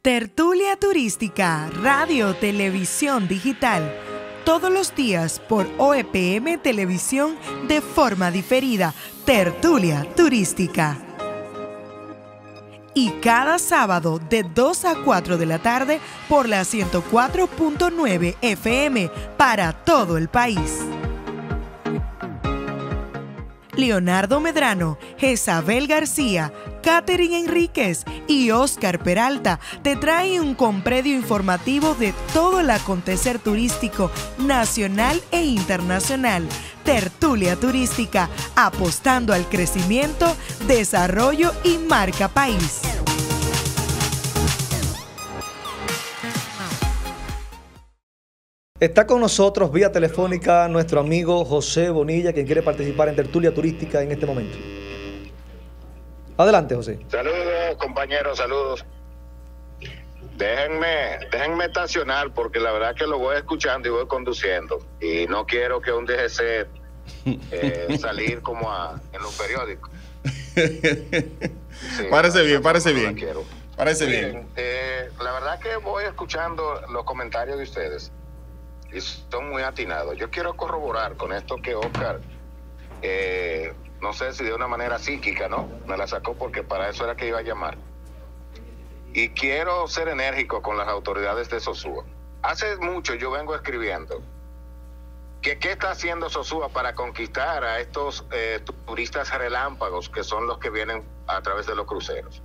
Tertulia Turística, radio, televisión digital. Todos los días por OEPM Televisión de forma diferida. Tertulia Turística. Y cada sábado de 2 a 4 de la tarde por la 104.9 FM para todo el país. Leonardo Medrano, Jezabel García, Catherine Enríquez y Oscar Peralta te traen un compendio informativo de todo el acontecer turístico nacional e internacional. Tertulia Turística, apostando al crecimiento, desarrollo y marca país. Está con nosotros vía telefónica nuestro amigo José Bonilla, quien quiere participar en Tertulia Turística en este momento. Adelante, José. Saludos, compañeros, saludos. Déjenme estacionar porque la verdad que lo voy escuchando y voy conduciendo. Y no quiero que un DGC salir como en los periódicos. Sí, parece bien. Parece bien. La verdad que voy escuchando los comentarios de ustedes. Y son muy atinados. Yo quiero corroborar con esto que Oscar, no sé si de una manera psíquica, ¿no? Me la sacó porque para eso era que iba a llamar. Y quiero ser enérgico con las autoridades de Sosúa. Hace mucho yo vengo escribiendo que qué está haciendo Sosúa para conquistar a estos turistas relámpagos que son los que vienen a través de los cruceros.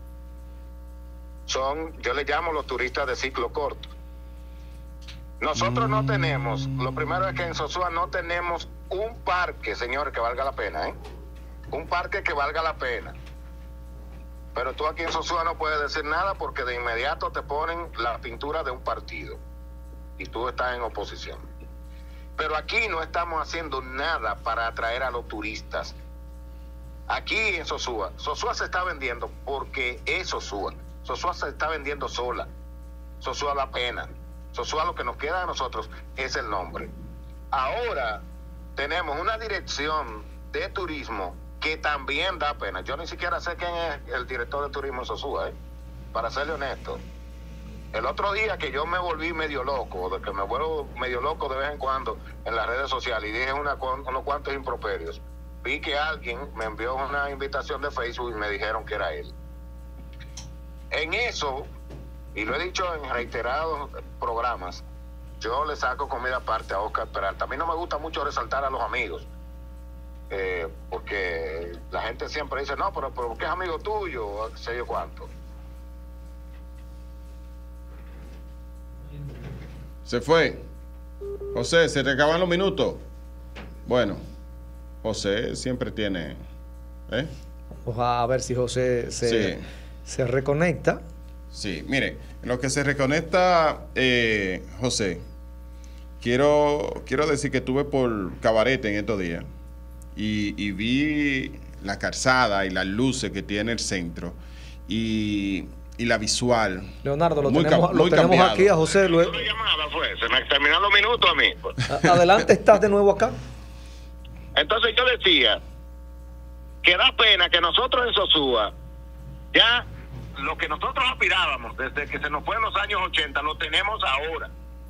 Yo les llamo los turistas de ciclo corto. Nosotros no tenemos, lo primero es que en Sosúa no tenemos un parque, señores, que valga la pena, ¿eh? Un parque que valga la pena. Pero tú aquí en Sosúa no puedes decir nada porque de inmediato te ponen la pintura de un partido y tú estás en oposición. Pero aquí no estamos haciendo nada para atraer a los turistas. Aquí en Sosúa se está vendiendo porque es Sosúa. Sosúa se está vendiendo sola. Sosúa da pena. Sosúa, lo que nos queda a nosotros es el nombre. Ahora tenemos una dirección de turismo que también da pena. Yo ni siquiera sé quién es el director de turismo en Sosúa, para serle honesto. El otro día que yo me volví medio loco, de que me vuelvo medio loco de vez en cuando en las redes sociales y dije unos cuantos improperios, vi que alguien me envió una invitación de Facebook y me dijeron que era él. En eso, y lo he dicho en reiterados programas, yo le saco comida aparte a Oscar Peralta. A mí no me gusta mucho resaltar a los amigos, porque la gente siempre dice, no, pero ¿qué es amigo tuyo? Sé yo cuánto. Se fue. José, se te acaban los minutos. Bueno, José siempre tiene... Ojalá a ver si José se reconecta. Sí, mire, en lo que se reconecta, José, quiero decir que estuve por Cabarete en estos días y vi la calzada y las luces que tiene el centro y la visual. Leonardo, lo tenemos aquí a José. Una llamada fue, se me terminaron los minutos a mí. Adelante, estás de nuevo acá. Entonces yo decía que da pena que nosotros en Sosúa ya lo que nosotros aspirábamos desde que se nos fue en los años 80 lo tenemos ahora.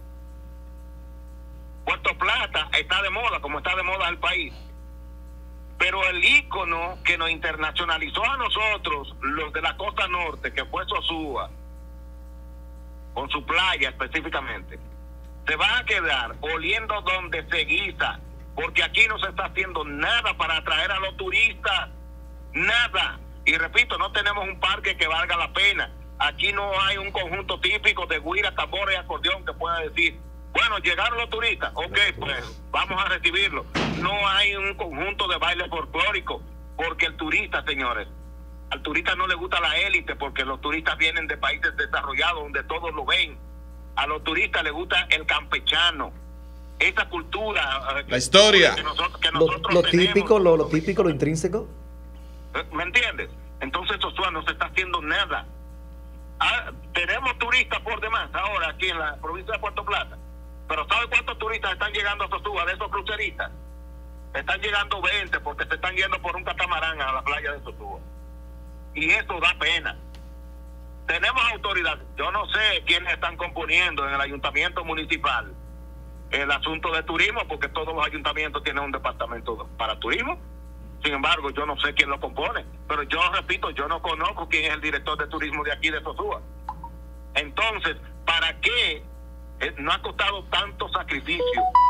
Puerto Plata está de moda, como está de moda el país. Pero el ícono que nos internacionalizó a nosotros, los de la costa norte, que fue Sosúa, con su playa específicamente, se va a quedar oliendo donde se guisa, porque aquí no se está haciendo nada para atraer a los turistas, nada. Y repito, no tenemos un parque que valga la pena. Aquí no hay un conjunto típico de guira, tambores y acordeón que pueda decir, bueno, llegaron los turistas, ok, pues vamos a recibirlos. No hay un conjunto de baile folclórico, porque el turista, señores, al turista no le gusta la élite, porque los turistas vienen de países desarrollados donde todos lo ven. A los turistas les gusta el campechano, esa cultura, la historia, que nosotros lo típico, lo intrínseco. ¿Me entiendes? Entonces Sosúa no se está haciendo nada. Tenemos turistas por demás ahora aquí en la provincia de Puerto Plata, pero ¿sabe cuántos turistas están llegando a Sosúa de esos cruceristas? Están llegando 20 porque se están yendo por un catamarán a la playa de Sosúa. Y eso da pena. tenemos autoridad. Yo no sé quiénes están componiendo en el ayuntamiento municipal el asunto de turismo, porque todos los ayuntamientos tienen un departamento para turismo. Sin embargo, yo no sé quién lo compone, pero yo repito, yo no conozco quién es el director de turismo de aquí de Sosúa. Entonces, ¿para qué no ha costado tanto sacrificio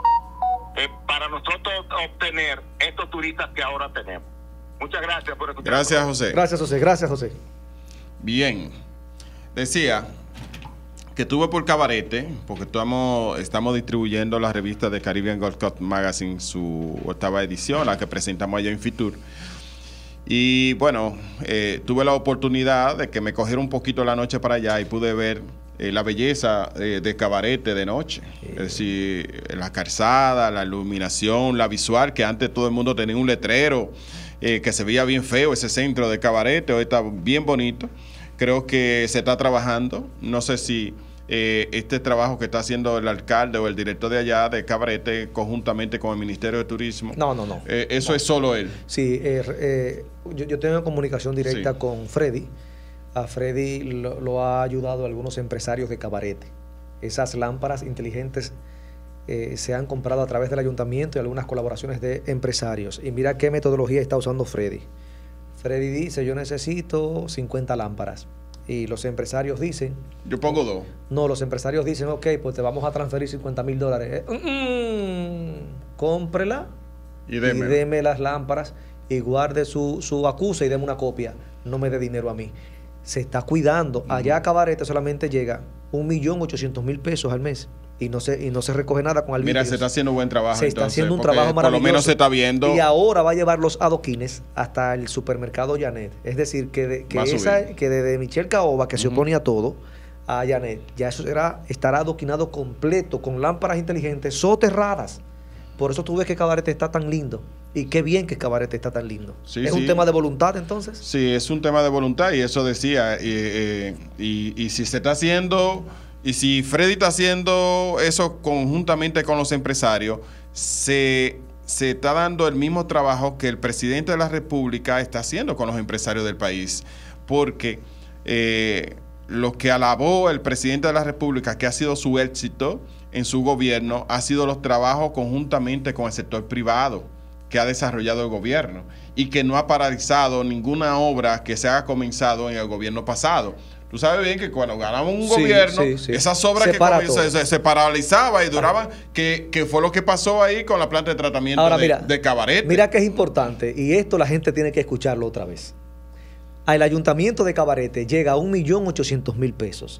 para nosotros obtener estos turistas que ahora tenemos? Muchas gracias por escuchar. Gracias, José. Gracias, José. Gracias, José. Bien. Decía que estuve por Cabarete, porque estamos distribuyendo la revista de Caribbean Gold Coast Magazine, su 8ª edición, la que presentamos allá en Fitur. Y bueno, tuve la oportunidad de que me cogiera un poquito la noche para allá y pude ver la belleza de Cabarete de noche. Es decir, la calzada, la iluminación, la visual, que antes todo el mundo tenía un letrero, que se veía bien feo ese centro de Cabarete, hoy está bien bonito. Creo que se está trabajando. No sé si este trabajo que está haciendo el alcalde o el director de allá de Cabarete conjuntamente con el Ministerio de Turismo. No. Eso no. Es solo él. Sí, yo tengo comunicación directa con Freddy. A Freddy lo ha ayudado a algunos empresarios de Cabarete. Esas lámparas inteligentes se han comprado a través del ayuntamiento y algunas colaboraciones de empresarios. Y mira qué metodología está usando Freddy. Freddy dice, yo necesito 50 lámparas. Y los empresarios dicen... Yo pongo 2. No, los empresarios dicen, ok, pues te vamos a transferir $50,000. Cómprela y deme las lámparas y guarde su acusa y deme una copia. No me dé dinero a mí. Se está cuidando. Allá a Cabarete solamente llega 1.800.000 pesos al mes. Y no se recoge nada con arbitrios. Mira, se está haciendo buen trabajo. Se está haciendo un trabajo maravilloso. Por lo menos se está viendo. Y ahora va a llevar los adoquines hasta el supermercado Janet. Es decir, que desde Michelle Caoba, que se opone a todo, a Janet, ya eso estará adoquinado completo con lámparas inteligentes soterradas. Por eso tú ves que Cabarete está tan lindo. Y qué bien que Cabarete está tan lindo. Sí, ¿Es un tema de voluntad entonces? Sí, es un tema de voluntad y eso decía. Y si se está haciendo... Y si Freddy está haciendo eso conjuntamente con los empresarios, se está dando el mismo trabajo que el presidente de la República está haciendo con los empresarios del país. Porque lo que alabó el presidente de la República, que ha sido su éxito en su gobierno, ha sido los trabajos conjuntamente con el sector privado que ha desarrollado el gobierno y que no ha paralizado ninguna obra que se haya comenzado en el gobierno pasado. Tú sabes bien que cuando ganamos un gobierno, esas obras se paralizaban y duraban, que fue lo que pasó ahí con la planta de tratamiento de Cabarete. Mira que es importante, y esto la gente tiene que escucharlo otra vez. Al ayuntamiento de Cabarete llega a 1.800.000 pesos.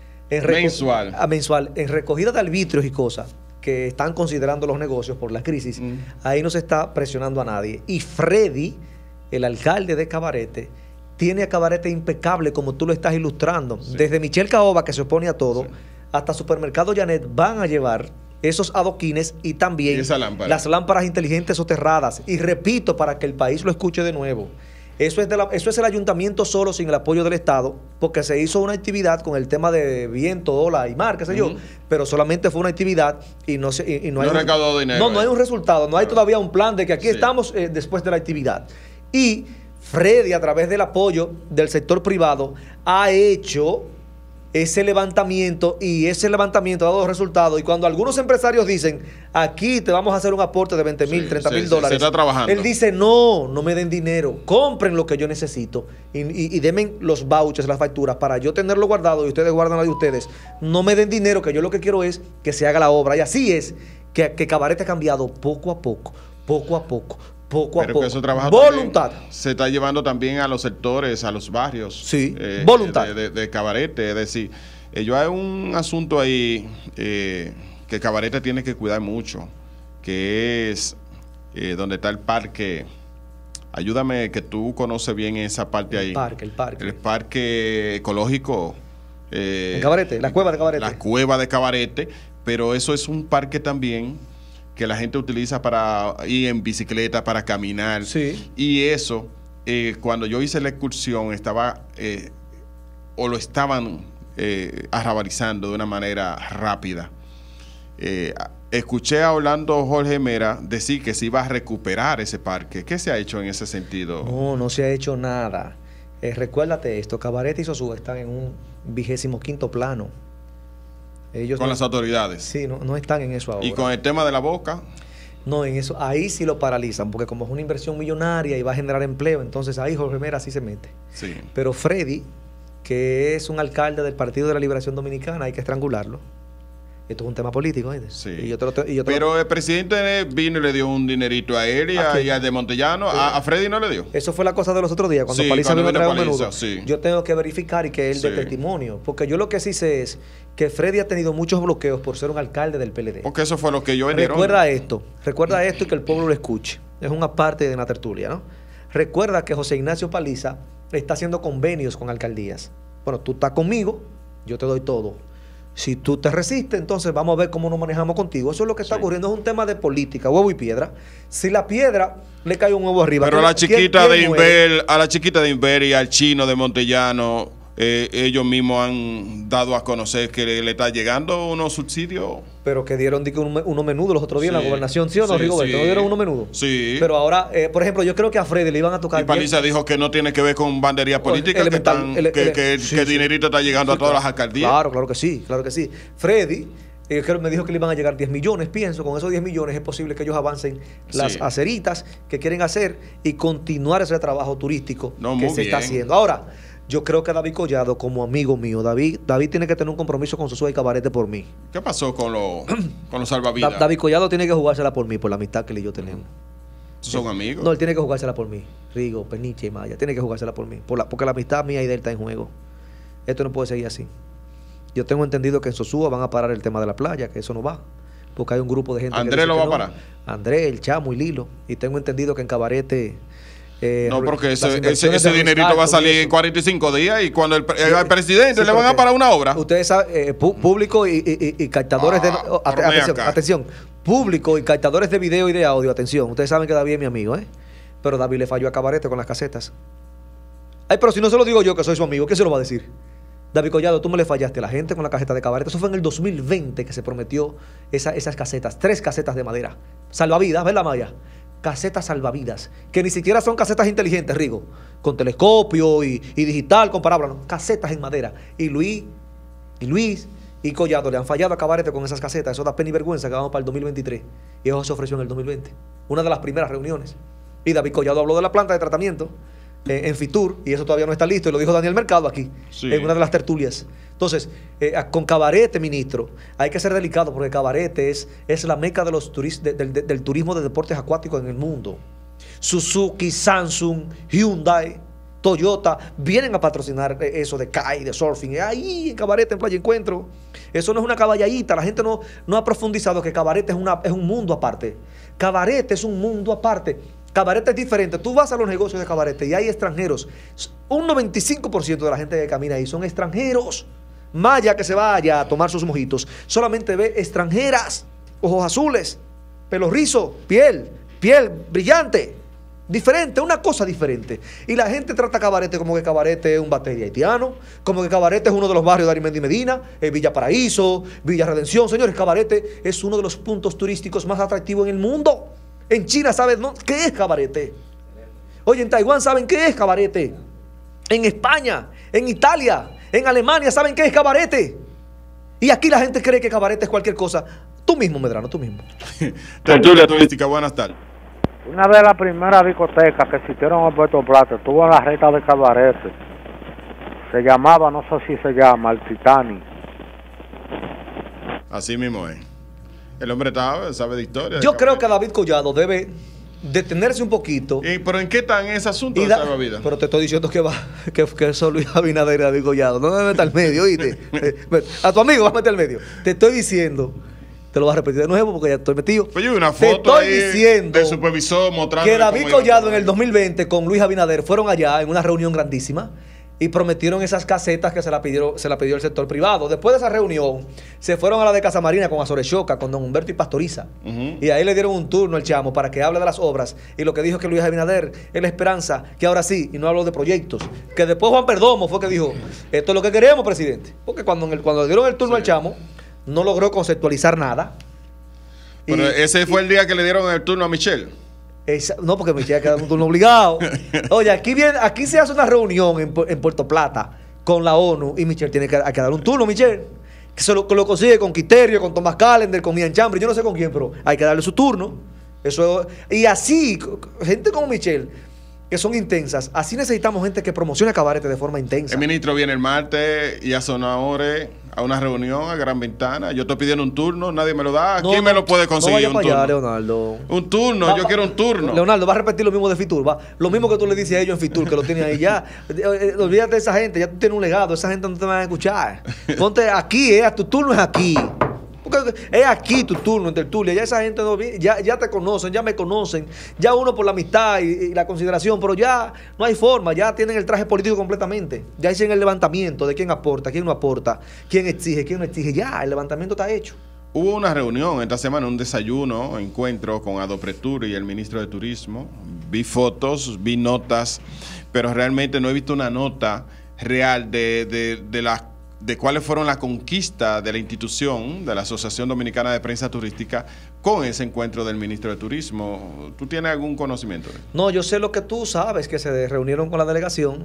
Mensual. En recogida de arbitrios y cosas que están considerando los negocios por la crisis, ahí no se está presionando a nadie. Y Freddy, el alcalde de Cabarete, tiene a Cabarete impecable como tú lo estás ilustrando. Sí. Desde Michelle Caoba, que se opone a todo, hasta Supermercado Janet van a llevar esos adoquines y también las lámparas inteligentes soterradas. Y repito, para que el país lo escuche de nuevo, eso es el ayuntamiento solo sin el apoyo del Estado, porque se hizo una actividad con el tema de viento, ola y mar, qué sé yo, pero solamente fue una actividad y no recaudó dinero. No hay un resultado, no hay todavía un plan de que aquí estamos después de la actividad. Y Freddy, a través del apoyo del sector privado, ha hecho ese levantamiento y ese levantamiento ha dado resultados. Y cuando algunos empresarios dicen, aquí te vamos a hacer un aporte de 20,000, 30,000 dólares, se está trabajando. Él dice, no me den dinero, compren lo que yo necesito y denme los vouchers, las facturas para yo tenerlo guardado y ustedes guardan la de ustedes. No me den dinero, que yo lo que quiero es que se haga la obra. Y así es que Cabarete ha cambiado poco a poco. Pero que eso trabaja voluntad. Se está llevando también a los sectores, a los barrios. Sí, voluntad. De Cabarete. Es decir, hay un asunto ahí que Cabarete tiene que cuidar mucho, que es donde está el parque. Ayúdame, que tú conoces bien esa parte ahí. El parque ecológico. En Cabarete, la cueva de Cabarete. La cueva de Cabarete, pero eso es un parque también que la gente utiliza para ir en bicicleta, para caminar. Sí. Y eso, cuando yo hice la excursión, lo estaban arrabalizando de una manera rápida. Escuché a Orlando Jorge Mera decir que se iba a recuperar ese parque. ¿Qué se ha hecho en ese sentido? No se ha hecho nada. Recuérdate esto, Cabarete y Sosúa están en un 25º plano. Ellos con no, las autoridades. Sí, no están en eso ahora. Y con el tema de la boca. No, en eso, ahí sí lo paralizan, porque como es una inversión millonaria y va a generar empleo, entonces ahí Jorge Mera sí se mete. Sí. Pero Freddy, que es un alcalde del Partido de la Liberación Dominicana, hay que estrangularlo. Esto es un tema político, ¿eh? Sí. Pero el presidente vino y le dio un dinerito a él y al de Montellano. A Freddy no le dio. Eso fue la cosa de los otros días, cuando Sí, Paliza cuando vino a traer un vino menudo. Paliza, sí. Yo tengo que verificar y que él dé Sí. testimonio. Porque yo lo que sí sé es que Freddy ha tenido muchos bloqueos por ser un alcalde del PLD. Porque eso fue lo que yo vendieron. Recuerda esto y que el pueblo lo escuche. Es una parte de la tertulia, ¿no? Recuerda que José Ignacio Paliza está haciendo convenios con alcaldías. Bueno, tú estás conmigo, yo te doy todo. Si tú te resistes, entonces vamos a ver cómo nos manejamos contigo. Eso es lo que está ocurriendo, es un tema de política, huevo y piedra. Si la piedra le cae un huevo arriba. Pero a la chiquita ¿quién muere? a la chiquita de Inver y al chino de Montellano, ellos mismos han dado a conocer que le está llegando unos subsidios. Pero que dieron unos menudos los otros días en Sí. la gobernación, ¿sí o no, Sí, Rigoberto? sí. ¿No dieron unos menudos? Sí. Pero ahora, por ejemplo, yo creo que a Freddy le iban a tocar Y Paliza dijo que no tiene que ver con bandería política, elemental, que el dinerito está llegando a todas las alcaldías. Claro que sí, claro que sí. Freddy me dijo que le iban a llegar 10 millones, pienso, con esos 10 millones es posible que ellos avancen las Sí. aceritas que quieren hacer y continuar ese trabajo turístico No, que muy se está bien. haciendo. Ahora, yo creo que David Collado, como amigo mío, David tiene que tener un compromiso con Sosúa y Cabarete por mí. ¿Qué pasó con los salvavidas? David Collado tiene que jugársela por mí, por la amistad que él y yo tenemos. ¿Son amigos? No, él tiene que jugársela por mí. Rigo, Peniche y Maya. Tiene que jugársela por mí. Porque la amistad mía y de él está en juego. Esto no puede seguir así. Yo tengo entendido que en Sosúa van a parar el tema de la playa, que eso no va. Porque hay un grupo de gente que ¿Andrés dice lo que va a no. parar? Andrés, el Chamo y Lilo. Y tengo entendido que en Cabarete... No, porque las ese inversiones de dinerito Ruiz va a Carton y salir eso. en 45 días y cuando al presidente Sí, le van a porque parar una obra. Ustedes saben, público y captadores de... por ven acá. Atención. Público y captadores de video y de audio, atención. Ustedes saben que David es mi amigo, ¿eh? Pero David le falló a Cabarete con las casetas. Ay, pero si no se lo digo yo, que soy su amigo, ¿qué se lo va a decir? David Collado, tú me le fallaste a la gente con la caseta de Cabarete. Eso fue en el 2020 que se prometió esas casetas. 3 casetas de madera. Salvavidas, ¿verdad, Maya? Casetas salvavidas. Que ni siquiera son casetas inteligentes, Rigo. Con telescopio y digital, con parábola. No, casetas en madera. Y Luis y Collado le han fallado a Cabarete con esas casetas. Eso da pena y vergüenza que vamos para el 2023. Y eso se ofreció en el 2020. Una de las primeras reuniones. Y David Collado habló de la planta de tratamiento en Fitur, y eso todavía no está listo, y lo dijo Daniel Mercado aquí, Sí. en una de las tertulias. Entonces, con Cabarete, ministro, hay que ser delicado, porque Cabarete es la meca de los del turismo de deportes acuáticos en el mundo. Suzuki, Samsung, Hyundai, Toyota, vienen a patrocinar eso de kite, de surfing. Ahí en Cabarete, en Playa Encuentro. Eso no es una caballadita. La gente no ha profundizado que Cabarete es un mundo aparte. Cabarete es un mundo aparte. Cabarete es diferente. Tú vas a los negocios de Cabarete y hay extranjeros. Un 95% de la gente que camina ahí son extranjeros. Maya que se vaya a tomar sus mojitos, solamente ve extranjeras, ojos azules, pelo rizo, piel brillante, diferente, una cosa diferente. Y la gente trata a Cabarete como que Cabarete es un batería haitiano, como que Cabarete es uno de los barrios de Arimendi Medina, Villa Paraíso, Villa Redención. Señores, Cabarete es uno de los puntos turísticos más atractivos en el mundo. En China saben qué es Cabarete. Oye, en Taiwán saben qué es Cabarete. En España, en Italia, en Alemania saben qué es Cabarete. Y aquí la gente cree que Cabarete es cualquier cosa. Tú mismo, Medrano, tú mismo. Tertulia turística, buenas tardes. Una de las primeras discotecas que existieron en Puerto Plata estuvo en la recta de Cabarete. Se llamaba, no sé si se llama, el Titanic. Así mismo es. El hombre sabe de historia. Yo creo que David Collado debe detenerse un poquito. ¿Pero en qué está en ese asunto de salvavidas? Pero te estoy diciendo que eso Luis Abinader y David Collado. No me metas al medio, ¿oíste? A tu amigo vas a meter al medio. Te estoy diciendo, te lo voy a repetir de nuevo porque ya estoy metido. Pues yo vi una te foto estoy ahí diciendo del supervisor mostrando que David Collado en el 2020 con Luis Abinader fueron allá en una reunión grandísima y prometieron esas casetas que se la pidió el sector privado. Después de esa reunión, se fueron a la de Casa Marina con Azores Choca, con don Humberto y Pastoriza. Y ahí le dieron un turno al Chamo para que hable de las obras. Y lo que dijo que Luis Abinader es la esperanza, que ahora sí, y no habló de proyectos. Que después Juan Perdomo fue que dijo, esto es lo que queremos, presidente. Porque cuando le dieron el turno al Chamo, no logró conceptualizar nada. Pero ese fue el día que le dieron el turno a Michelle. No, porque Michelle ha quedado un turno obligado. Oye, aquí se hace una reunión en Puerto Plata con la ONU y Michelle tiene que dar un turno, Michelle. Que lo consigue con Quiterio, con Tomás Callender, con Ian Chambry, yo no sé con quién, pero hay que darle su turno. Y así, gente como Michelle, que son intensas, así necesitamos gente que promocione Cabarete de forma intensa. El ministro viene el martes y a Sonadores a una reunión a Gran Ventana. Yo estoy pidiendo un turno, nadie me lo da. ¿Quién me lo puede conseguir? No vaya para allá, Leonardo. Un turno, yo quiero un turno. Leonardo, va a repetir lo mismo de Fitur. Lo mismo que tú le dices a ellos en Fitur, que lo tienes ahí ya. Olvídate de esa gente, ya tú tienes un legado. Esa gente no te va a escuchar. Ponte aquí, tu turno es aquí. Porque es aquí tu turno en tertulia. Ya esa gente ya te conocen, ya me conocen. Ya uno por la amistad y la consideración, pero ya no hay forma. Ya tienen el traje político completamente. Ya hicieron el levantamiento de quién aporta, quién no aporta, quién exige, quién no exige. Ya, el levantamiento está hecho. Hubo una reunión esta semana, un desayuno, encuentro con Adopretur y el ministro de Turismo. Vi fotos, vi notas, pero realmente no he visto una nota real de cuáles fueron las conquistas de la institución, de la Asociación Dominicana de Prensa Turística, con ese encuentro del ministro de Turismo. ¿Tú tienes algún conocimiento de eso? No, yo sé lo que tú sabes, que se reunieron con la delegación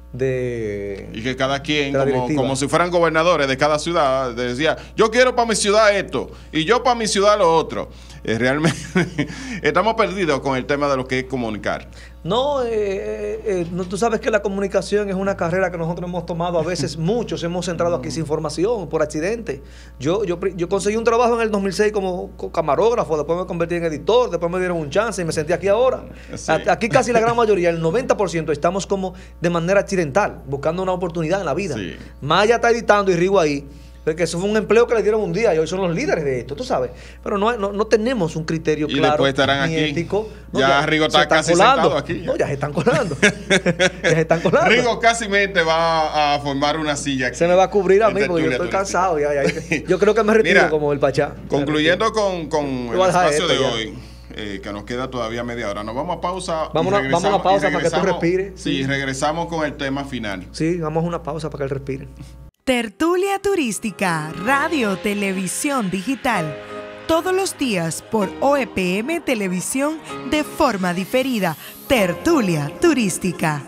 y que cada quien, como si fueran gobernadores de cada ciudad, decía, yo quiero para mi ciudad esto, y yo para mi ciudad lo otro. Realmente estamos perdidos con el tema de lo que es comunicar. No, tú sabes que la comunicación es una carrera que nosotros hemos tomado a veces, muchos hemos entrado aquí sin formación, por accidente. Yo conseguí un trabajo en el 2006 como camarógrafo, después me convertí en editor, después me dieron un chance y me sentí aquí ahora. Sí. Aquí casi la gran mayoría, el 90%, estamos como de manera accidental, buscando una oportunidad en la vida. Sí. Maya está editando y Rigo ahí. Porque eso fue un empleo que le dieron un día y hoy son los líderes de esto, tú sabes. Pero no tenemos un criterio claro. Y después estarán ni aquí. Ético. No, ya Rigo está casi sentado aquí. No, ya se están colando. Ya se están colando. Rigo casi va a formar una silla aquí. Se me va a cubrir a mí porque yo estoy cansado. Yo creo que me retiro. Mira, como el Pachá. Concluyendo con el espacio de hoy, que nos queda todavía media hora. Nos vamos a pausa. Vamos a una pausa para que tú respires. Sí, regresamos con el tema final. Sí, vamos a una pausa para que él respire. Tertulia Turística, radio, televisión digital, todos los días por OEPM Televisión de forma diferida. Tertulia Turística.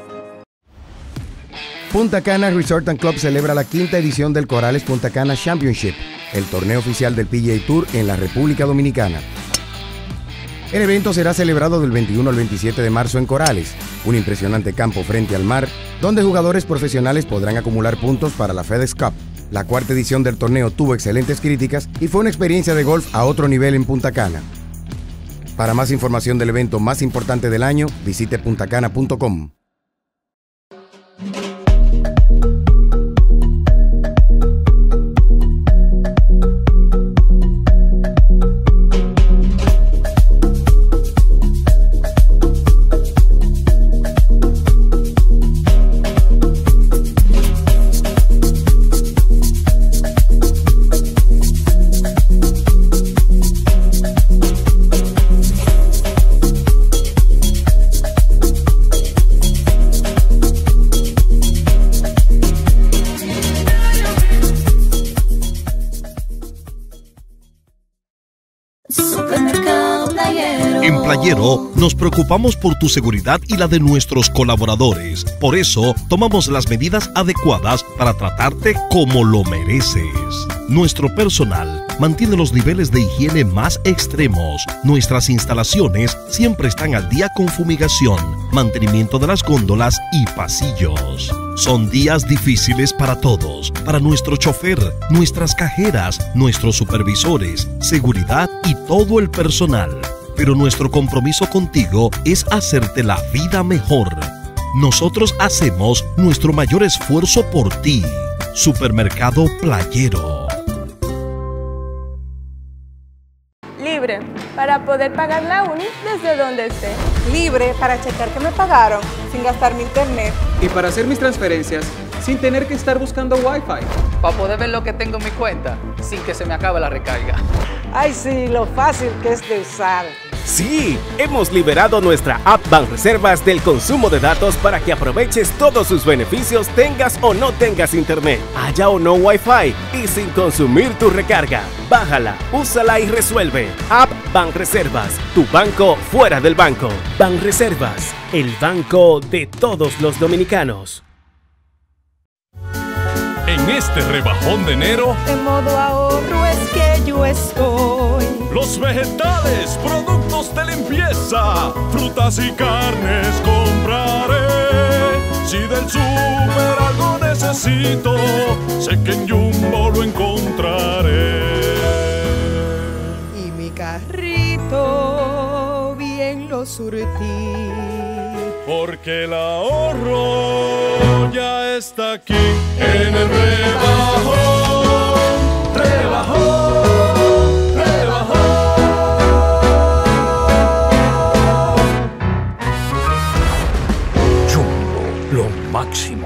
Punta Cana Resort & Club celebra la 5ª edición del Corales Punta Cana Championship, el torneo oficial del PGA Tour en la República Dominicana. El evento será celebrado del 21 al 27 de marzo en Corales, un impresionante campo frente al mar, donde jugadores profesionales podrán acumular puntos para la FedEx Cup. La 4ª edición del torneo tuvo excelentes críticas y fue una experiencia de golf a otro nivel en Punta Cana. Para más información del evento más importante del año, visite puntacana.com. Nos preocupamos por tu seguridad y la de nuestros colaboradores. Por eso, tomamos las medidas adecuadas para tratarte como lo mereces. Nuestro personal mantiene los niveles de higiene más extremos. Nuestras instalaciones siempre están al día con fumigación, mantenimiento de las góndolas y pasillos. Son días difíciles para todos, para nuestro chofer, nuestras cajeras, nuestros supervisores, seguridad y todo el personal. Pero nuestro compromiso contigo es hacerte la vida mejor. Nosotros hacemos nuestro mayor esfuerzo por ti. Supermercado Playero. Libre para poder pagar la uni desde donde esté. Libre para checar que me pagaron sin gastar mi internet. Y para hacer mis transferencias sin tener que estar buscando Wi-Fi. Para poder ver lo que tengo en mi cuenta sin que se me acabe la recarga. Ay, sí, lo fácil que es de usar. Sí, hemos liberado nuestra app Banreservas del consumo de datos para que aproveches todos sus beneficios, tengas o no tengas internet, haya o no Wi-Fi y sin consumir tu recarga. Bájala, úsala y resuelve. App Banreservas, tu banco fuera del banco. Banreservas, el banco de todos los dominicanos. En este rebajón de enero, en modo ahorro es que yo estoy. Los vegetales, productos de limpieza, frutas y carnes compraré. Si del súper algo necesito, sé que en Jumbo lo encontraré. Y mi carrito bien lo surtí. Porque el ahorro ya está aquí en el rebajón, rebajón, rebajón. Jumbo, lo máximo.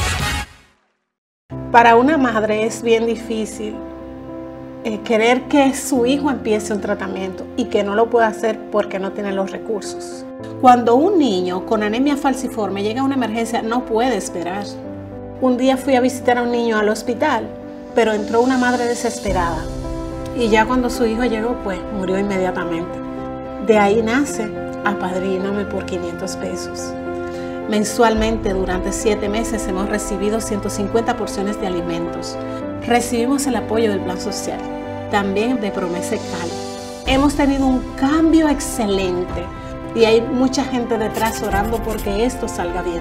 Para una madre es bien difícil querer que su hijo empiece un tratamiento y que no lo pueda hacer porque no tiene los recursos. Cuando un niño con anemia falciforme llega a una emergencia, no puede esperar. Un día fui a visitar a un niño al hospital, pero entró una madre desesperada. Y ya cuando su hijo llegó, pues murió inmediatamente. De ahí nace Apadríname por 500 pesos. Mensualmente, durante 7 meses, hemos recibido 150 porciones de alimentos. Recibimos el apoyo del Plan Social, también de Promesa Cal. Hemos tenido un cambio excelente. Y hay mucha gente detrás orando porque esto salga bien.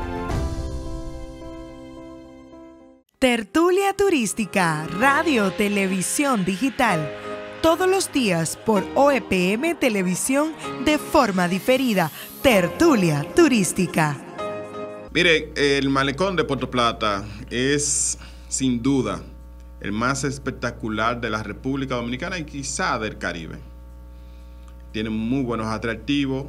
Tertulia Turística, radio, televisión digital. Todos los días por OEPM Televisión de forma diferida. Tertulia Turística. Mire, el malecón de Puerto Plata es sin duda el más espectacular de la República Dominicana y quizá del Caribe. Tiene muy buenos atractivos,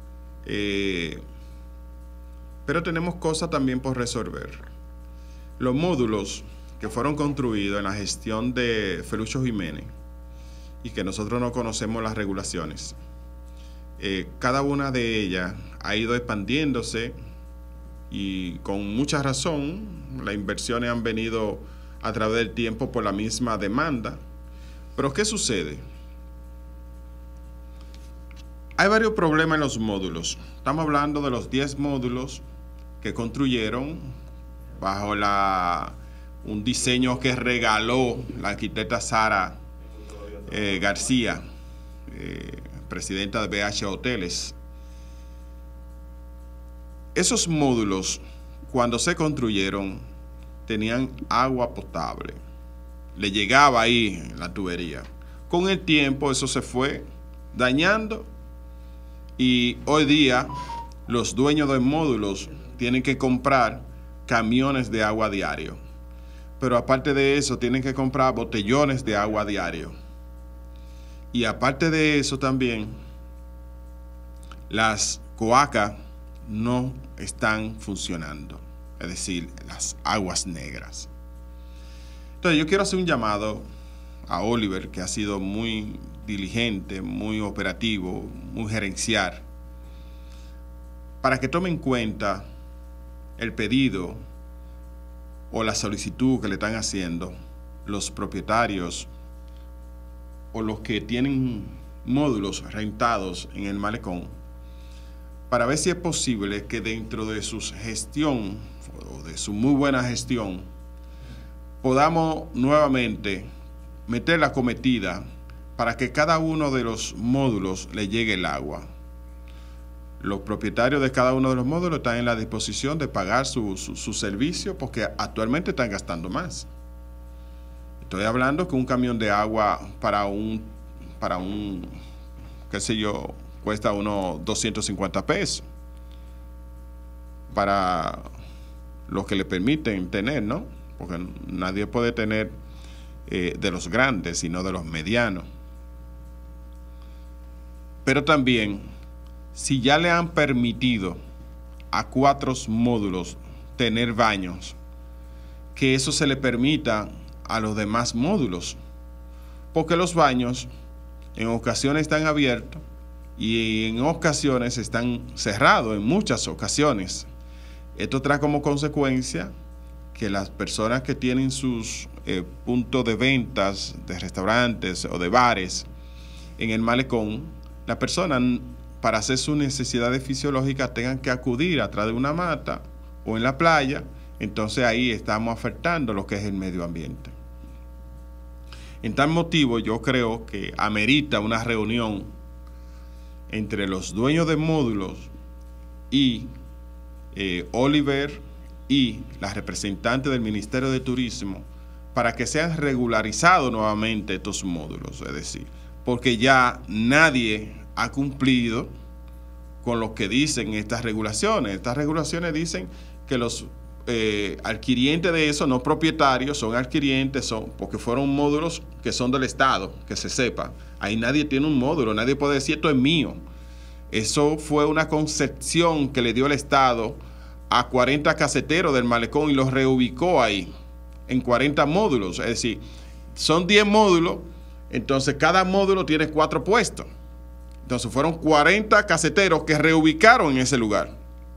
pero tenemos cosas también por resolver. Los módulos que fueron construidos en la gestión de Felucho Jiménez y que nosotros no conocemos las regulaciones, cada una de ellas ha ido expandiéndose y con mucha razón. Las inversiones han venido a través del tiempo por la misma demanda. Pero ¿qué sucede? Hay varios problemas en los módulos. Estamos hablando de los 10 módulos que construyeron bajo un diseño que regaló la arquitecta Sara García, presidenta de BH Hoteles. Esos módulos, cuando se construyeron, tenían agua potable. Le llegaba ahí en la tubería. Con el tiempo eso se fue dañando. Y hoy día los dueños de módulos tienen que comprar camiones de agua diario. Pero aparte de eso tienen que comprar botellones de agua diario. Y aparte de eso también las cloacas no están funcionando. Es decir, las aguas negras. Entonces yo quiero hacer un llamado a Oliver, que ha sido muy diligente, muy operativo, muy gerencial, para que tome en cuenta el pedido o la solicitud que le están haciendo los propietarios o los que tienen módulos rentados en el malecón, para ver si es posible que dentro de su gestión o de su muy buena gestión podamos nuevamente meter la cometida para que cada uno de los módulos le llegue el agua. Los propietarios de cada uno de los módulos están en la disposición de pagar su servicio porque actualmente están gastando más. Estoy hablando que un camión de agua para un qué sé yo, cuesta unos 250 pesos para los que le permiten tener, ¿no? Porque nadie puede tener de los grandes, sino de los medianos. Pero también, si ya le han permitido a 4 módulos tener baños, que eso se le permita a los demás módulos, porque los baños en ocasiones están abiertos y en ocasiones están cerrados, en muchas ocasiones. Esto trae como consecuencia que las personas que tienen sus puntos de ventas de restaurantes o de bares en el malecón, las personas para hacer sus necesidades fisiológicas tengan que acudir atrás de una mata o en la playa. Entonces ahí estamos afectando lo que es el medio ambiente. En tal motivo yo creo que amerita una reunión entre los dueños de módulos y Oliver y las representantes del Ministerio de Turismo para que sean regularizados nuevamente estos módulos, es decir, porque ya nadie ha cumplido con lo que dicen estas regulaciones. Estas regulaciones dicen que los adquirientes de eso, no propietarios, son adquirientes, porque fueron módulos que son del Estado, que se sepa. Ahí nadie tiene un módulo, nadie puede decir esto es mío. Eso fue una concesión que le dio el Estado a 40 caseteros del malecón y los reubicó ahí en 40 módulos. Es decir, son 10 módulos, entonces cada módulo tiene 4 puestos. Entonces fueron 40 caseteros que reubicaron en ese lugar.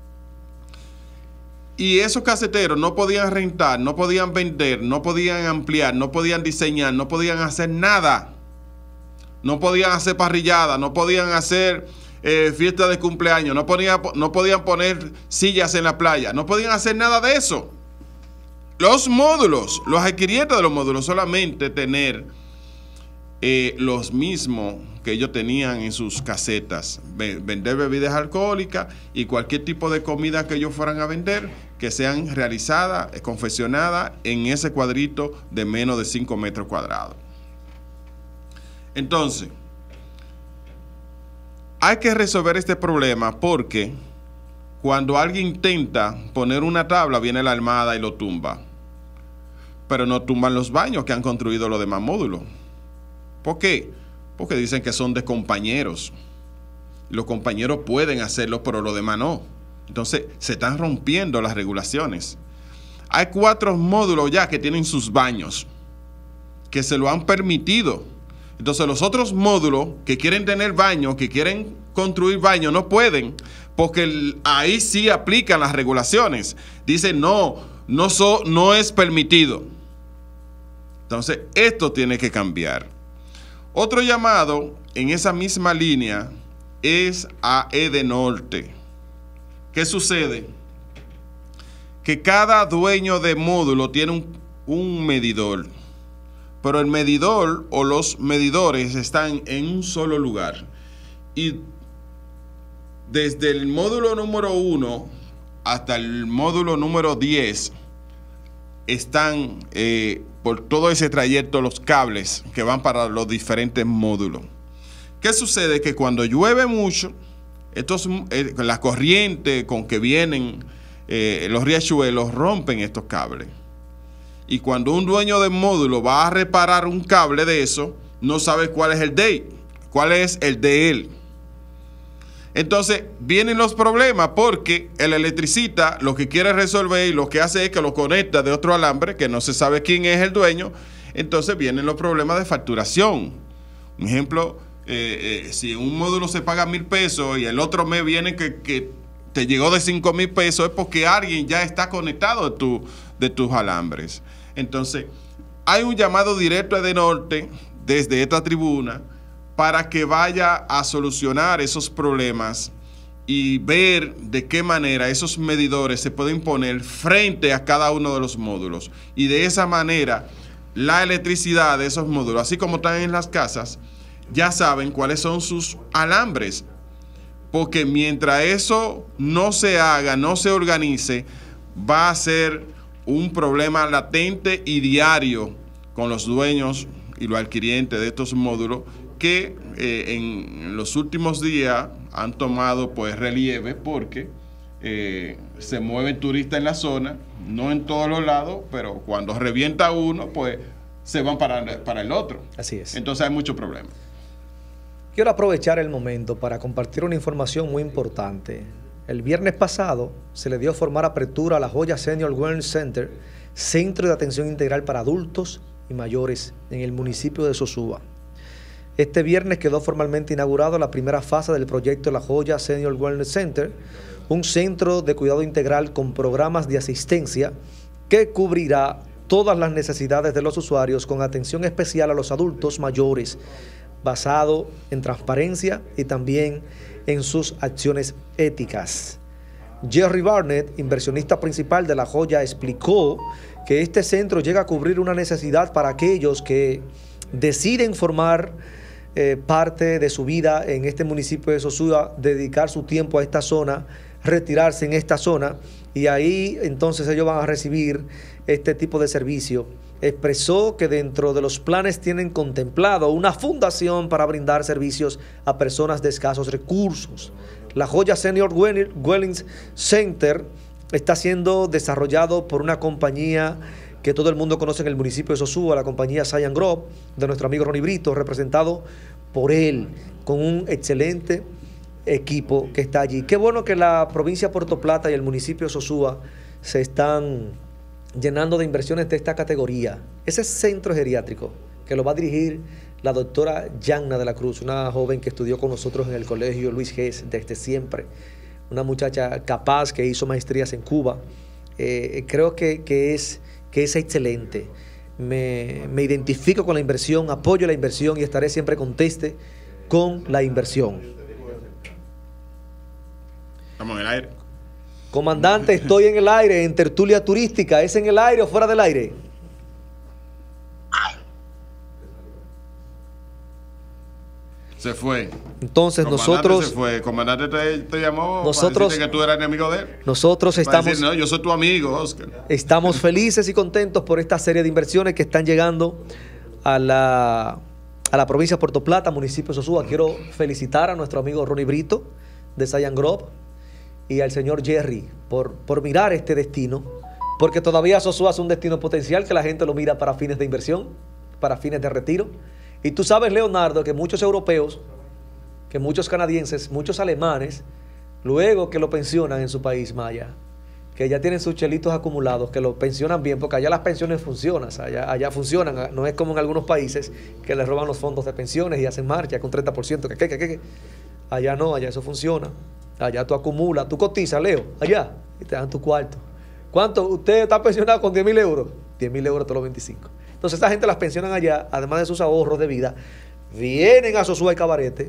Y esos caseteros no podían rentar, no podían vender, no podían ampliar, no podían diseñar, no podían hacer nada. No podían hacer parrilladas, no podían hacer fiestas de cumpleaños, no podían poner sillas en la playa, no podían hacer nada de eso. Los módulos, los adquirientes de los módulos, solamente tener los mismos que ellos tenían en sus casetas, vender bebidas alcohólicas y cualquier tipo de comida que ellos fueran a vender, que sean realizadas, confeccionadas en ese cuadrito de menos de 5 metros cuadrados. Entonces, hay que resolver este problema porque cuando alguien intenta poner una tabla, viene la Armada y lo tumba. Pero no tumban los baños que han construido los demás módulos. ¿Por qué? Porque dicen que son de compañeros. Los compañeros pueden hacerlo, pero los demás no. Entonces, se están rompiendo las regulaciones. Hay 4 módulos ya que tienen sus baños, que se lo han permitido. Entonces, los otros módulos que quieren tener baños, que quieren construir baños, no pueden, porque ahí sí aplican las regulaciones. Dicen, no es permitido. Entonces, esto tiene que cambiar. Otro llamado en esa misma línea es a Edenorte. ¿Qué sucede? Que cada dueño de módulo tiene un medidor, pero el medidor o los medidores están en un solo lugar. Y desde el módulo número 1 hasta el módulo número 10 están por todo ese trayecto los cables que van para los diferentes módulos. ¿Qué sucede? Que cuando llueve mucho, la corriente con que vienen los riachuelos rompen estos cables. Y cuando un dueño de módulo va a reparar un cable de eso, no sabe cuál es el de él. Entonces vienen los problemas porque el electricista lo que quiere resolver y lo que hace es que lo conecta de otro alambre que no se sabe quién es el dueño. Entonces vienen los problemas de facturación. Un ejemplo, si en un módulo se paga 1,000 pesos y el otro mes viene que te llegó de 5,000 pesos, es porque alguien ya está conectado de tus alambres. Entonces hay un llamado directo a Edenorte desde esta tribuna para que vaya a solucionar esos problemas y ver de qué manera esos medidores se pueden poner frente a cada uno de los módulos. Y de esa manera, la electricidad de esos módulos, así como están en las casas, ya saben cuáles son sus alambres. Porque mientras eso no se haga, no se organice, va a ser un problema latente y diario con los dueños y los adquirientes de estos módulos que en los últimos días han tomado pues relieve porque se mueven turistas en la zona, no en todos los lados, pero cuando revienta uno, pues se van para el otro. Así es. Entonces hay mucho problema. Quiero aprovechar el momento para compartir una información muy importante. El viernes pasado se le dio formal apertura a la Joya Senior Wellness Center, centro de atención integral para adultos y mayores en el municipio de Sosúa. Este viernes quedó formalmente inaugurado la primera fase del proyecto La Joya Senior Wellness Center, un centro de cuidado integral con programas de asistencia que cubrirá todas las necesidades de los usuarios con atención especial a los adultos mayores, basado en transparencia y también en sus acciones éticas. Jerry Barnett, inversionista principal de La Joya, explicó que este centro llega a cubrir una necesidad para aquellos que deciden formar parte de su vida en este municipio de Sosúa, dedicar su tiempo a esta zona, retirarse en esta zona, y ahí entonces ellos van a recibir este tipo de servicio. Expresó que dentro de los planes tienen contemplado una fundación para brindar servicios a personas de escasos recursos. La Joya Senior Wellness Center está siendo desarrollado por una compañía que todo el mundo conoce en el municipio de Sosúa, la compañía Zion Group, de nuestro amigo Ronnie Brito, representado por él, con un excelente equipo que está allí. Qué bueno que la provincia de Puerto Plata y el municipio de Sosúa se están llenando de inversiones de esta categoría. Ese centro geriátrico que lo va a dirigir la doctora Yanna de la Cruz, una joven que estudió con nosotros en el colegio Luis Gess desde siempre, una muchacha capaz que hizo maestrías en Cuba. Creo que es excelente. Me identifico con la inversión, apoyo la inversión y estaré siempre conteste con la inversión. Estamos en el aire. Comandante, estoy en el aire, en tertulia turística. ¿Es en el aire o fuera del aire? Se fue. Entonces comandante nosotros... se fue. Comandante te llamó nosotros, para decirte que tú eras enemigo de él. Nosotros estamos... Decir, no, yo soy tu amigo, Oscar. Estamos felices y contentos por esta serie de inversiones que están llegando a la provincia de Puerto Plata, municipio de Sosúa. Quiero felicitar a nuestro amigo Ronnie Brito de Zion Group y al señor Jerry por mirar este destino, porque todavía Sosúa es un destino potencial que la gente lo mira para fines de inversión, para fines de retiro. Y tú sabes, Leonardo, que muchos europeos, que muchos canadienses, muchos alemanes, luego que lo pensionan en su país maya, que ya tienen sus chelitos acumulados, que lo pensionan bien, porque allá las pensiones funcionan, allá funcionan, no es como en algunos países que les roban los fondos de pensiones y hacen marcha con 30%, que. Allá no, allá eso funciona. Allá tú acumulas, tú cotizas, Leo, allá, y te dan tu cuarto. ¿Cuánto? ¿Usted está pensionado con 10,000 euros? 10,000 euros todos los 25. Entonces esa gente las pensionan allá, además de sus ahorros de vida, vienen a Sosúa y Cabarete,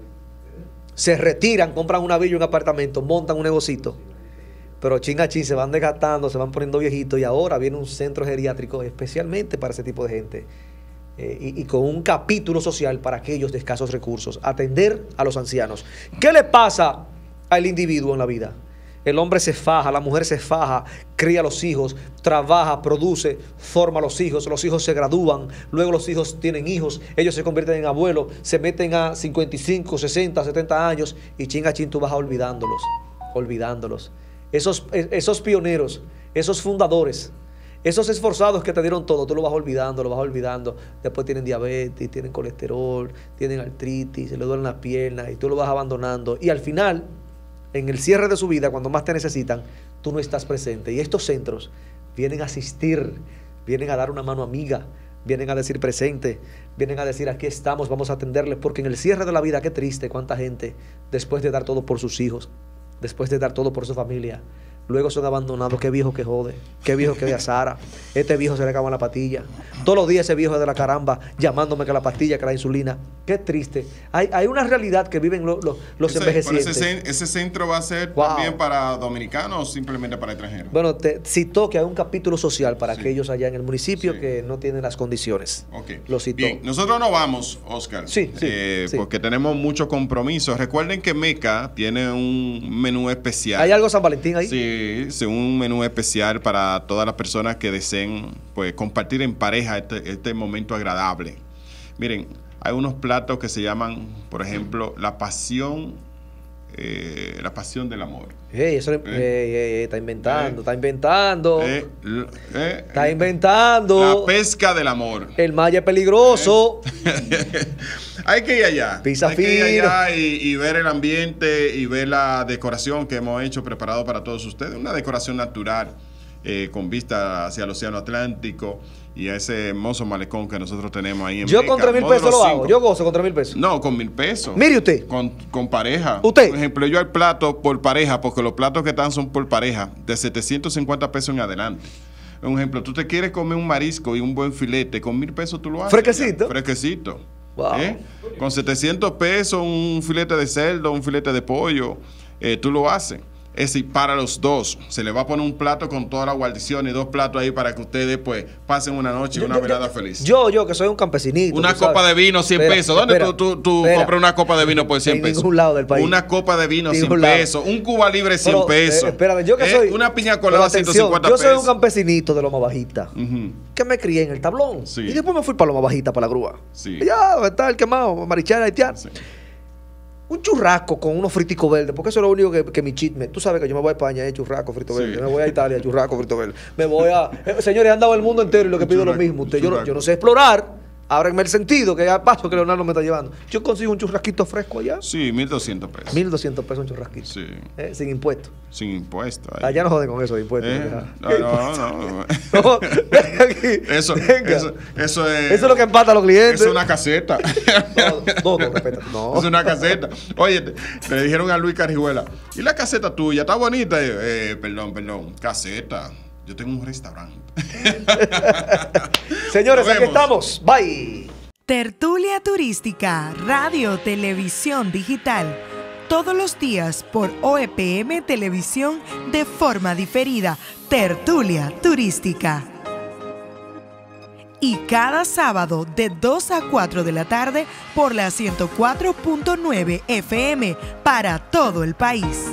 se retiran, compran una villa, un apartamento, montan un negocito, pero chin a chin se van desgastando, se van poniendo viejitos, y ahora viene un centro geriátrico especialmente para ese tipo de gente, y con un capítulo social para aquellos de escasos recursos, atender a los ancianos. ¿Qué le pasa al individuo en la vida? El hombre se faja, la mujer se faja, cría a los hijos, trabaja, produce, forma a los hijos se gradúan, luego los hijos tienen hijos, ellos se convierten en abuelos, se meten a 55, 60, 70 años y chin a chin tú vas olvidándolos. Esos pioneros, esos fundadores, esos esforzados que te dieron todo, tú lo vas olvidando. Después tienen diabetes, tienen colesterol, tienen artritis, se les duelen las piernas y tú lo vas abandonando. Y al final, en el cierre de su vida, cuando más te necesitan, tú no estás presente. Y estos centros vienen a asistir, vienen a dar una mano amiga, vienen a decir presente, vienen a decir aquí estamos, vamos a atenderles, porque en el cierre de la vida, qué triste, cuánta gente, después de dar todo por sus hijos, después de dar todo por su familia, luego son abandonados. Qué viejo que jode, qué viejo que de azara, este viejo se le acaba la pastilla, todos los días ese viejo es de la caramba, llamándome que la pastilla, que la insulina. Qué triste. Hay una realidad que viven los envejecientes. ¿Ese centro va a ser también para dominicanos o simplemente para extranjeros? Bueno, te citó que hay un capítulo social para aquellos allá en el municipio que no tienen las condiciones. Lo citó. Bien, nosotros no vamos, Oscar, porque tenemos muchos compromisos. Recuerden que Meca tiene un menú especial. ¿Hay algo San Valentín ahí? Sí, un menú especial para todas las personas que deseen compartir en pareja este momento agradable. Miren, hay unos platos que se llaman, por ejemplo, la pasión del amor. Está inventando. Está inventando. La pesca del amor. El maya es peligroso. Hay que ir allá. Hay que ir allá y ver el ambiente y ver la decoración que hemos hecho, preparado para todos ustedes. Una decoración natural, con vista hacia el Océano Atlántico. y a ese hermoso malecón que nosotros tenemos ahí en Yo Meca, con 3,000 pesos lo hago. Yo gozo con 3,000 pesos. No, con 1,000 pesos. Mire usted. Con pareja. Usted. Por ejemplo, yo al plato por pareja, porque los platos que están son por pareja, de 750 pesos en adelante. Un ejemplo, tú te quieres comer un marisco y un buen filete, con 1,000 pesos tú lo haces. Fresquecito. Fresquecito. Wow. Con 700 pesos un filete de cerdo, un filete de pollo, tú lo haces. Es decir, para los dos, se le va a poner un plato con toda la guarnición y 2 platos ahí para que ustedes pues pasen una noche y una velada feliz. Yo que soy un campesinito. Una copa de vino, 100 pesos. ¿Dónde tú compras una copa de vino por 100 pesos? En ningún lado del país. Una copa de vino, 100 pesos. Un Cuba Libre, 100 pesos. Espérame, yo que soy... Una piña colada, 150 pesos. Yo soy un campesinito de Loma Bajita. Que me crié en el tablón. Sí. Y después me fui para Loma Bajita, para la grúa. Sí. Y ya, está el quemado, Marichal, Haitiano. Sí. Un churrasco con unos friticos verdes, porque eso es lo único que mi cheat me... Tú sabes que yo me voy a España, churrasco, frito verde. Me voy a Italia, churrasco, frito verde. Me voy a... señores, he andado el mundo entero y lo que pido es lo mismo. Yo no sé explorar. Ábranme el sentido, que ya paso que Leonardo me está llevando. Yo consigo un churrasquito fresco allá. Sí, 1,200 pesos. 1,200 pesos un churrasquito. Sí. Sin impuestos. Sin impuestos. Allá no joden con eso de impuestos. No. Eso es lo que empata a los clientes. Es una caseta. No, respeta. No. Es una caseta. Oye, le dijeron a Luis Carijuela, ¿y la caseta tuya? ¿Está bonita? Perdón. Caseta. Yo tengo un restaurante. Señores, aquí estamos. Bye. Tertulia Turística, Radio, Televisión Digital. Todos los días por OEPM Televisión de forma diferida. Tertulia Turística. Y cada sábado de 2 a 4 de la tarde por la 104.9 FM para todo el país.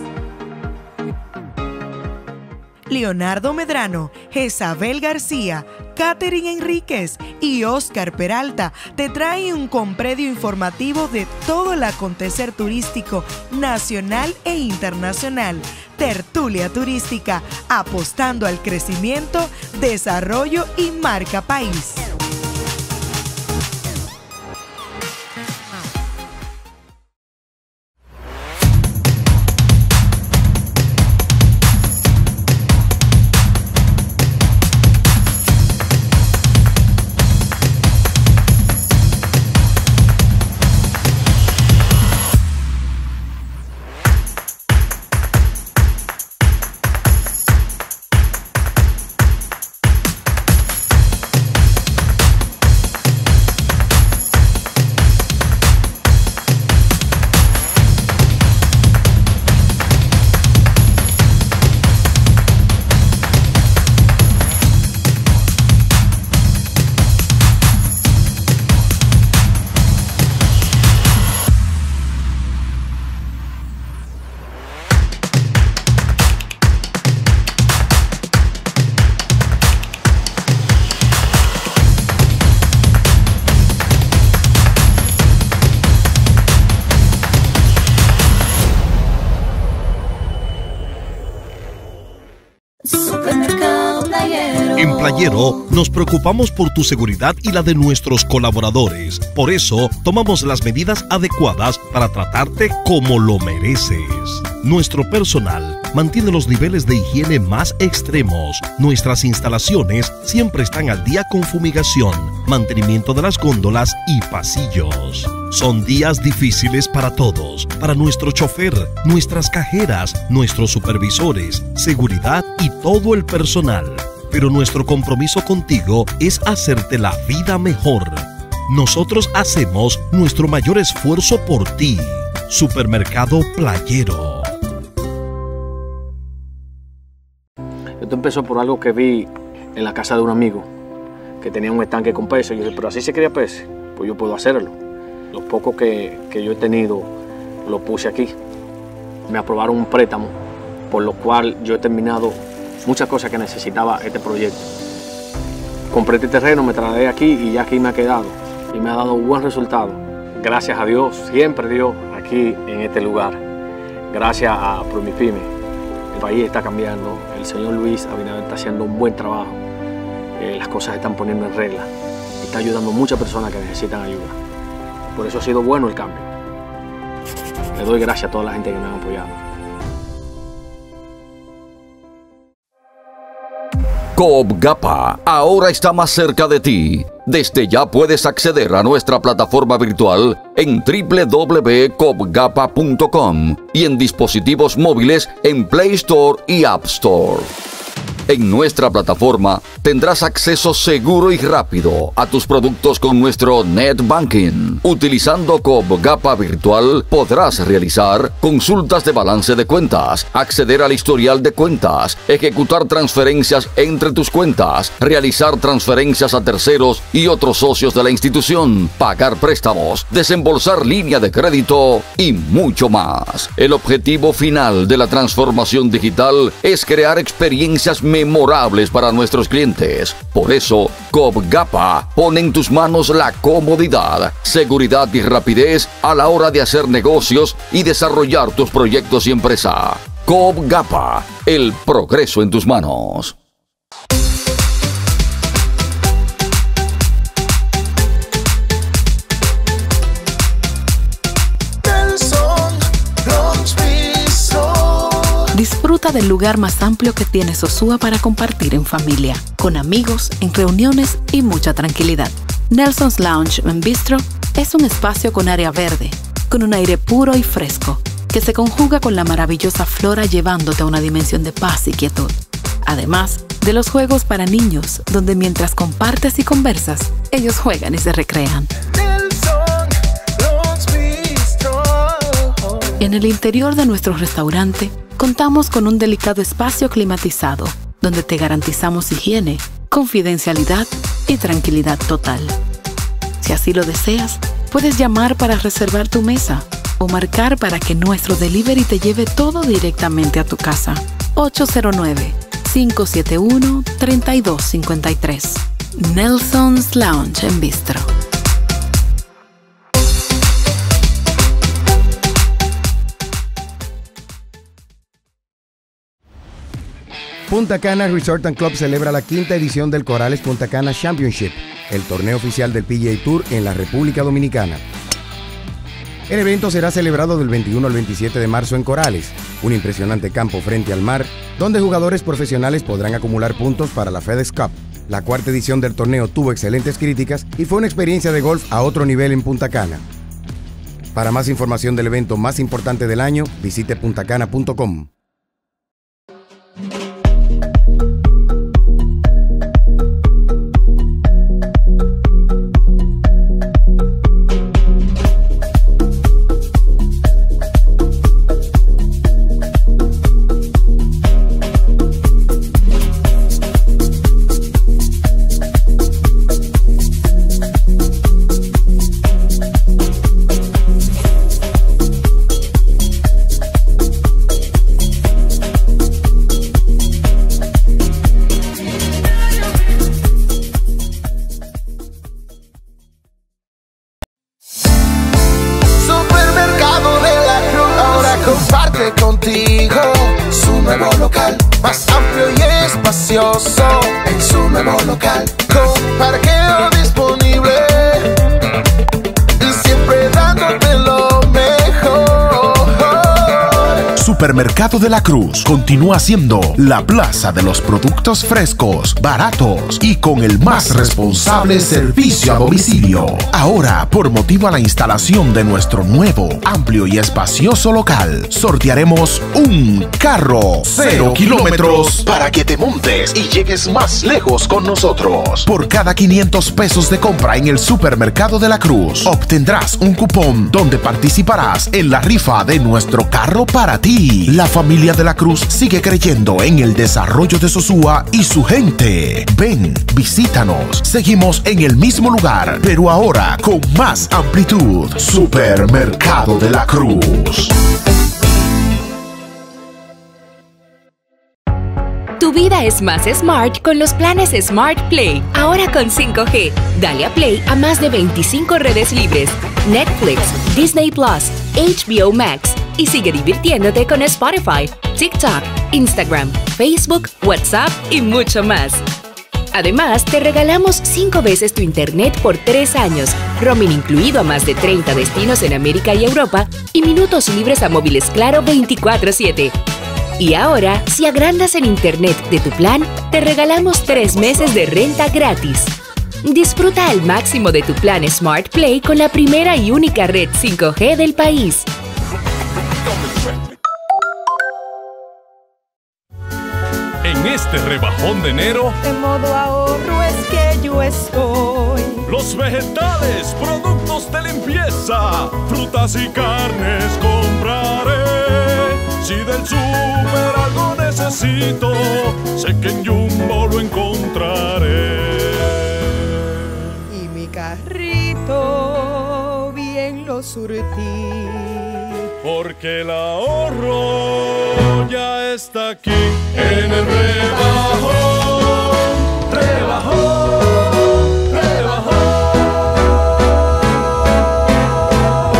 Leonardo Medrano, Jezabel García, Catherine Enríquez y Oscar Peralta te traen un compendio informativo de todo el acontecer turístico nacional e internacional. Tertulia Turística, apostando al crecimiento, desarrollo y marca país. En Playero nos preocupamos por tu seguridad y la de nuestros colaboradores. Por eso tomamos las medidas adecuadas para tratarte como lo mereces. Nuestro personal mantiene los niveles de higiene más extremos. Nuestras instalaciones siempre están al día con fumigación, mantenimiento de las góndolas y pasillos. Son días difíciles para todos, para nuestro chofer, nuestras cajeras, nuestros supervisores, seguridad y todo el personal. Pero nuestro compromiso contigo es hacerte la vida mejor. Nosotros hacemos nuestro mayor esfuerzo por ti. Supermercado Playero. Esto empezó por algo que vi en la casa de un amigo que tenía un estanque con peces. Yo dije, pero así se cría peces, pues yo puedo hacerlo. Lo poco que yo he tenido lo puse aquí. Me aprobaron un préstamo, por lo cual yo he terminado muchas cosas que necesitaba este proyecto. Compré este terreno, me trasladé aquí y ya aquí me ha quedado y me ha dado un buen resultado. Gracias a Dios, siempre Dios aquí en este lugar. Gracias a Promipyme, el país está cambiando. El señor Luis Abinader está haciendo un buen trabajo. Las cosas se están poniendo en regla. Está ayudando a muchas personas que necesitan ayuda. Por eso ha sido bueno el cambio. Le doy gracias a toda la gente que me ha apoyado. Coop Gapa ahora está más cerca de ti. Desde ya puedes acceder a nuestra plataforma virtual en www.coopgapa.com y en dispositivos móviles en Play Store y App Store. En nuestra plataforma tendrás acceso seguro y rápido a tus productos con nuestro Net Banking. Utilizando Coop Gapa Virtual podrás realizar consultas de balance de cuentas, acceder al historial de cuentas, ejecutar transferencias entre tus cuentas, realizar transferencias a terceros y otros socios de la institución, pagar préstamos, desembolsar línea de crédito y mucho más. El objetivo final de la transformación digital es crear experiencias memorables para nuestros clientes. Por eso, Coop Gapa pone en tus manos la comodidad, seguridad y rapidez a la hora de hacer negocios y desarrollar tus proyectos y empresa. Coop Gapa, el progreso en tus manos. Disfruta del lugar más amplio que tiene Sosúa para compartir en familia, con amigos, en reuniones y mucha tranquilidad. Nelson's Lounge and Bistro es un espacio con área verde, con un aire puro y fresco, que se conjuga con la maravillosa flora llevándote a una dimensión de paz y quietud. Además de los juegos para niños, donde mientras compartes y conversas, ellos juegan y se recrean. En el interior de nuestro restaurante, contamos con un delicado espacio climatizado, donde te garantizamos higiene, confidencialidad y tranquilidad total. Si así lo deseas, puedes llamar para reservar tu mesa o marcar para que nuestro delivery te lleve todo directamente a tu casa. 809-571-3253. Nelson's Lounge and Bistro. Punta Cana Resort & Club celebra la 5ª edición del Corales Punta Cana Championship, el torneo oficial del PGA Tour en la República Dominicana. El evento será celebrado del 21 al 27 de marzo en Corales, un impresionante campo frente al mar, donde jugadores profesionales podrán acumular puntos para la FedEx Cup. La 4ª edición del torneo tuvo excelentes críticas y fue una experiencia de golf a otro nivel en Punta Cana. Para más información del evento más importante del año, visite puntacana.com. En su nuevo local, con parqueo disponible y siempre dándote lo mejor. Supermercado de la Cruz continúa siendo la plaza de los productos frescos, baratos y con el más responsable servicio a domicilio. Ahora, por motivo a la instalación de nuestro nuevo, amplio y espacioso local, sortearemos un carro 0 kilómetros para que te montes y llegues más lejos con nosotros. Por cada 500 pesos de compra en el Supermercado de la Cruz, obtendrás un cupón donde participarás en la rifa de nuestro carro para ti. La familia de la Cruz sigue creyendo en el desarrollo de Sosúa y su gente. Ven, visítanos. Seguimos en el mismo lugar, pero ahora con más amplitud. Supermercado de la Cruz. Tu vida es más smart con los planes Smart Play. Ahora con 5G. Dale a Play a más de 25 redes libres. Netflix, Disney Plus, HBO Max. Y sigue divirtiéndote con Spotify, TikTok, Instagram, Facebook, WhatsApp y mucho más. Además, te regalamos 5 veces tu internet por 3 años, roaming incluido a más de 30 destinos en América y Europa y minutos libres a móviles Claro 24/7. Y ahora, si agrandas el internet de tu plan, te regalamos 3 meses de renta gratis. Disfruta al máximo de tu plan Smart Play con la primera y única red 5G del país. En este rebajón de enero, En modo ahorro es que yo estoy. los vegetales, productos de limpieza, frutas y carnes compraré. Si del súper algo necesito, sé que en Jumbo lo encontraré. Y mi carrito bien lo surtí. Porque el ahorro ya está aquí en el rebajón, rebajón, rebajón.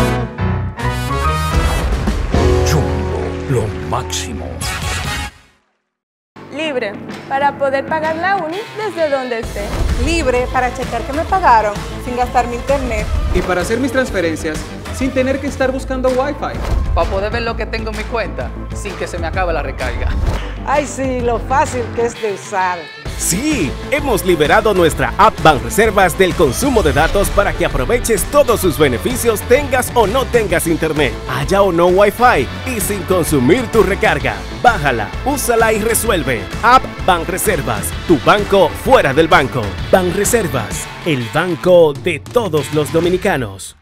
Jumbo, lo máximo. Libre, para poder pagar la uni desde donde esté. Libre para checar que me pagaron sin gastar mi internet. Y para hacer mis transferencias sin tener que estar buscando Wi-Fi. Para poder ver lo que tengo en mi cuenta sin que se me acabe la recarga. Ay, sí, lo fácil que es de usar. Sí, hemos liberado nuestra app Banreservas del consumo de datos para que aproveches todos sus beneficios tengas o no tengas internet, haya o no Wi-Fi y sin consumir tu recarga. Bájala, úsala y resuelve. App Banreservas, tu banco fuera del banco. Banreservas, el banco de todos los dominicanos.